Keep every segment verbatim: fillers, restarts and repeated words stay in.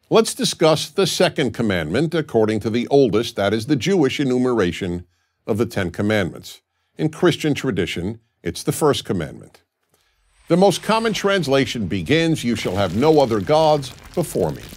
Let's discuss the second commandment according to the oldest, that is the Jewish enumeration of the Ten Commandments. In Christian tradition, it's the first commandment. The most common translation begins, "You shall have no other gods before me."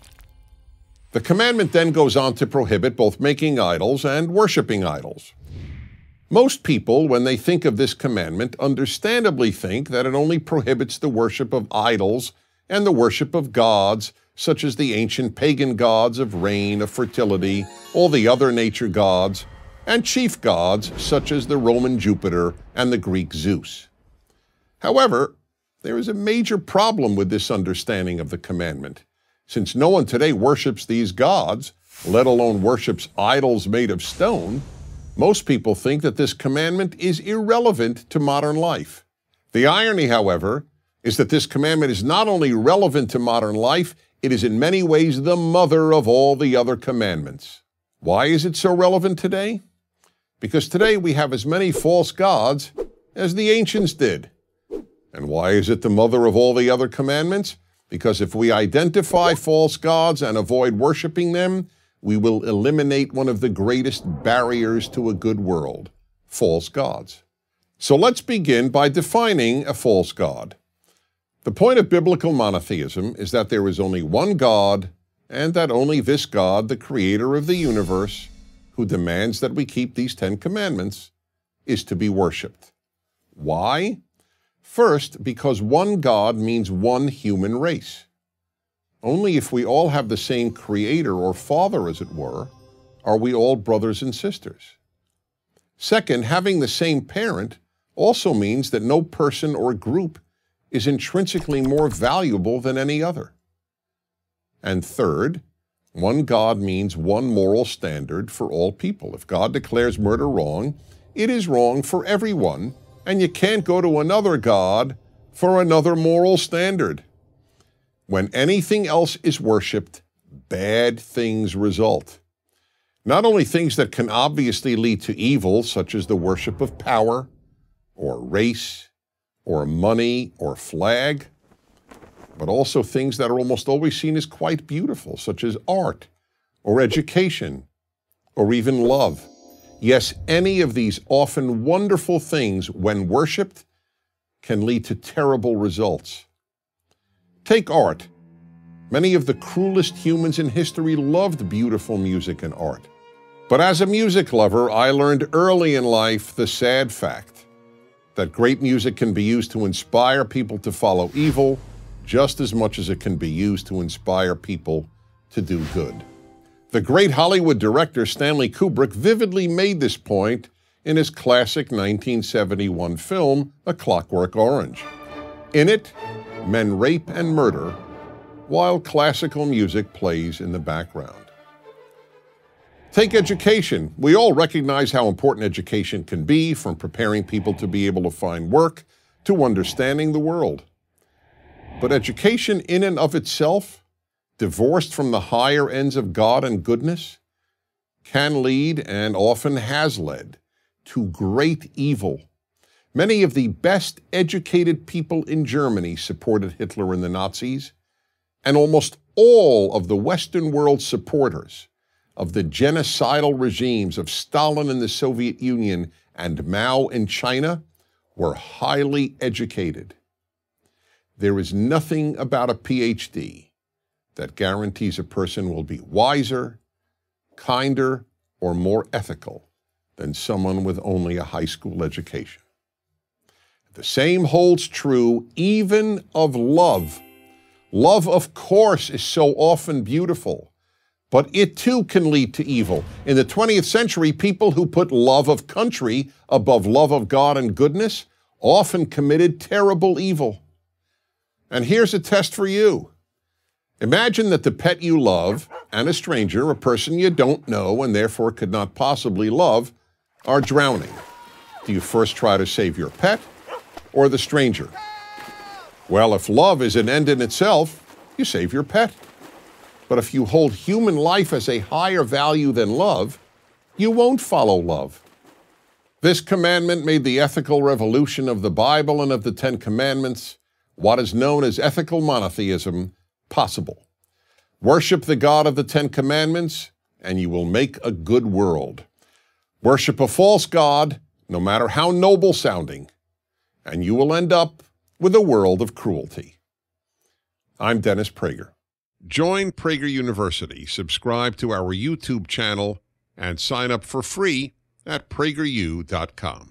The commandment then goes on to prohibit both making idols and worshiping idols. Most people, when they think of this commandment, understandably think that it only prohibits the worship of idols and the worship of gods, such as the ancient pagan gods of rain, of fertility, all the other nature gods, and chief gods such as the Roman Jupiter and the Greek Zeus. However, there is a major problem with this understanding of the commandment. Since no one today worships these gods, let alone worships idols made of stone, most people think that this commandment is irrelevant to modern life. The irony, however, is that this commandment is not only relevant to modern life, it is in many ways the mother of all the other commandments. Why is it so relevant today? Because today we have as many false gods as the ancients did. And why is it the mother of all the other commandments? Because if we identify false gods and avoid worshiping them, we will eliminate one of the greatest barriers to a good world, false gods. So let's begin by defining a false god. The point of biblical monotheism is that there is only one God, and that only this God, the creator of the universe, who demands that we keep these Ten Commandments, is to be worshipped. Why? First, because one God means one human race. Only if we all have the same creator or father, as it were, are we all brothers and sisters. Second, having the same parent also means that no person or group is intrinsically more valuable than any other. And third, one God means one moral standard for all people. If God declares murder wrong, it is wrong for everyone, and you can't go to another God for another moral standard. When anything else is worshipped, bad things result. Not only things that can obviously lead to evil, such as the worship of power, or race, or money, or flag, but also things that are almost always seen as quite beautiful, such as art, or education, or even love. Yes, any of these often wonderful things, when worshipped, can lead to terrible results. Take art. Many of the cruelest humans in history loved beautiful music and art. But as a music lover, I learned early in life the sad fact that great music can be used to inspire people to follow evil just as much as it can be used to inspire people to do good. The great Hollywood director Stanley Kubrick vividly made this point in his classic nineteen seventy-one film, A Clockwork Orange. In it, men rape and murder while classical music plays in the background. Take education. We all recognize how important education can be, from preparing people to be able to find work to understanding the world. But education in and of itself, divorced from the higher ends of God and goodness, can lead, and often has led, to great evil. Many of the best educated people in Germany supported Hitler and the Nazis, and almost all of the Western world supporters of the genocidal regimes of Stalin in the Soviet Union and Mao in China were highly educated. There is nothing about a P H D that guarantees a person will be wiser, kinder, or more ethical than someone with only a high school education. The same holds true even of love. Love, of course, is so often beautiful, but it too can lead to evil. In the twentieth century, people who put love of country above love of God and goodness often committed terrible evil. And here's a test for you. Imagine that the pet you love and a stranger, a person you don't know and therefore could not possibly love, are drowning. Do you first try to save your pet or the stranger? Well, if love is an end in itself, you save your pet. But if you hold human life as a higher value than love, you won't follow love. This commandment made the ethical revolution of the Bible and of the Ten Commandments, what is known as ethical monotheism, possible. Worship the God of the Ten Commandments, and you will make a good world. Worship a false god, no matter how noble sounding, and you will end up with a world of cruelty. I'm Dennis Prager. Join Prager University, subscribe to our YouTube channel, and sign up for free at prager u dot com.